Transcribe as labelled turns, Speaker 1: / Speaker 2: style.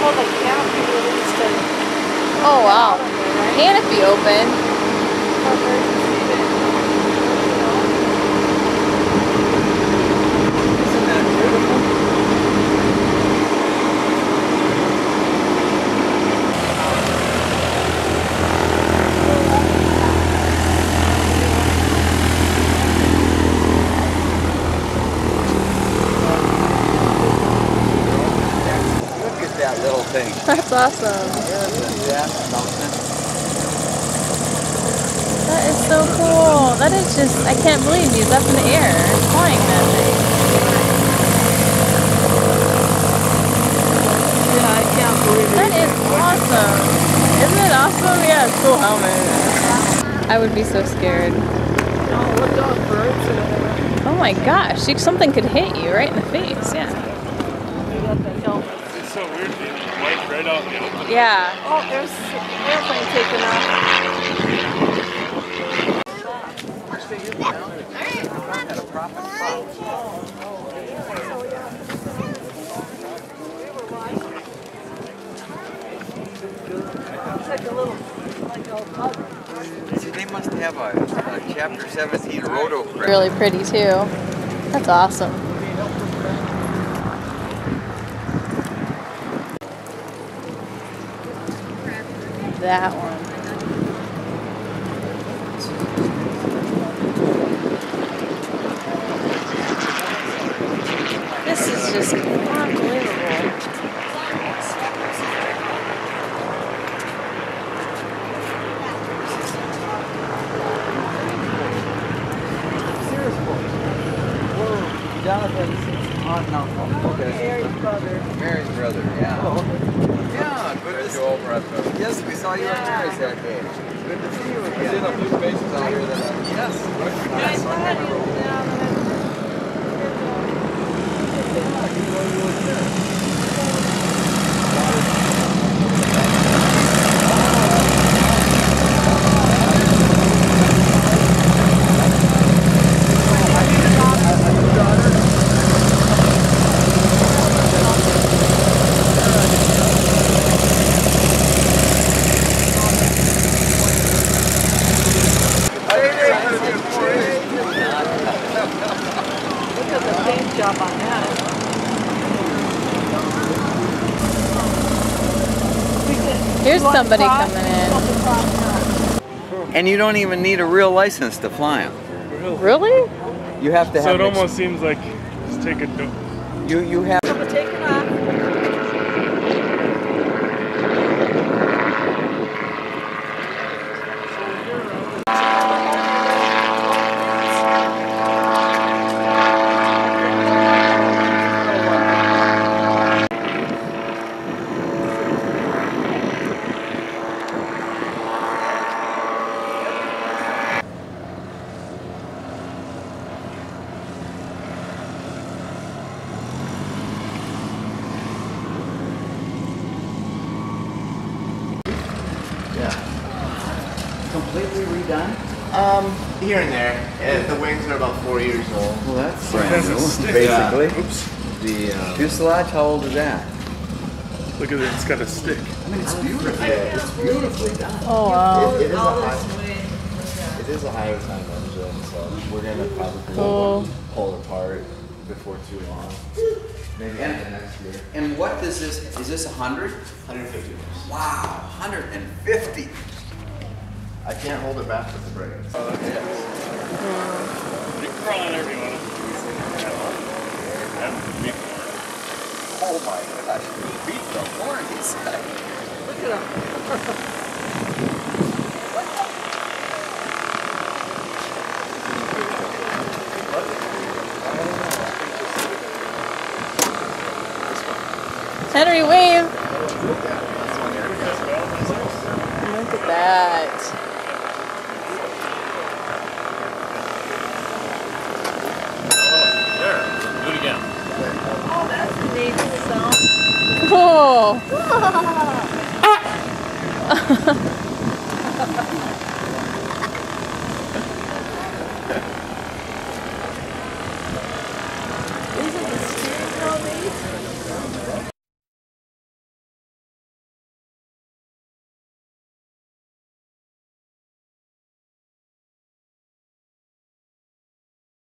Speaker 1: the canopy released to
Speaker 2: Oh wow.
Speaker 1: right?
Speaker 2: Canopy open.
Speaker 1: Or birds and feed it, you know?
Speaker 3: Isn't that beautiful? Look at that little thing.
Speaker 2: That's awesome.
Speaker 3: Isn't that something?
Speaker 2: That is so cool. That is just, I can't believe he's up in the air flying that thing.
Speaker 1: Yeah, I can't believe it.
Speaker 2: That is awesome. Isn't it awesome? Yeah, it's a cool helmet. I would be so scared.
Speaker 1: Oh, look at those birds or whatever.
Speaker 2: Oh my gosh, something could hit you right in the face, yeah.
Speaker 1: You got the helmet.
Speaker 4: It's so weird being wiped right out in the open.
Speaker 2: Yeah.
Speaker 1: Oh, there's an airplane taking off. It's like a little, like a bug.
Speaker 3: See, they must have a Chapter 17 roto-crib.
Speaker 2: Really pretty too. That's awesome. That one. This is just unbelievable.
Speaker 3: Jonathan's aunt and uncle. Okay.
Speaker 1: Mary's brother.
Speaker 3: Mary's brother, yeah. Yeah, good to see you over at the... Yes, we saw you at Mary's that day. Good to see you again. I seen a few faces out here that yes.
Speaker 1: Nice to have you. Look at the paint job on that.
Speaker 2: Here's somebody coming in.
Speaker 3: And you don't even need a real license to fly them.
Speaker 2: Really?
Speaker 3: You have to have...
Speaker 4: So it almost seems like just take a
Speaker 3: You have...
Speaker 1: Take it off.
Speaker 3: Completely redone?
Speaker 5: Here and there. The wings are about 4 years old.
Speaker 3: Well, that's
Speaker 4: It has
Speaker 3: brand
Speaker 4: a
Speaker 3: new,
Speaker 4: stick.
Speaker 3: basically.
Speaker 4: Oops.
Speaker 5: The
Speaker 3: Fuselage, how old is that?
Speaker 4: Look at it, it's got a stick.
Speaker 5: I mean, it's beautiful. It's beautifully done.
Speaker 2: Oh wow.
Speaker 5: It is a higher time engine, so we're gonna probably
Speaker 2: Cool.
Speaker 5: pull it apart before too long. Maybe next year.
Speaker 3: And what does this... Is this 100?
Speaker 5: 150 years.
Speaker 3: Wow, 150.
Speaker 5: I can't hold it back with the brakes.
Speaker 4: You can crawl in there if you want.
Speaker 3: Oh my gosh, beat the horn, he said.
Speaker 1: Look at him.
Speaker 2: Henry, wave. Look at that.
Speaker 4: There, do it again.
Speaker 1: Oh, that's a neat sound.
Speaker 2: Cool.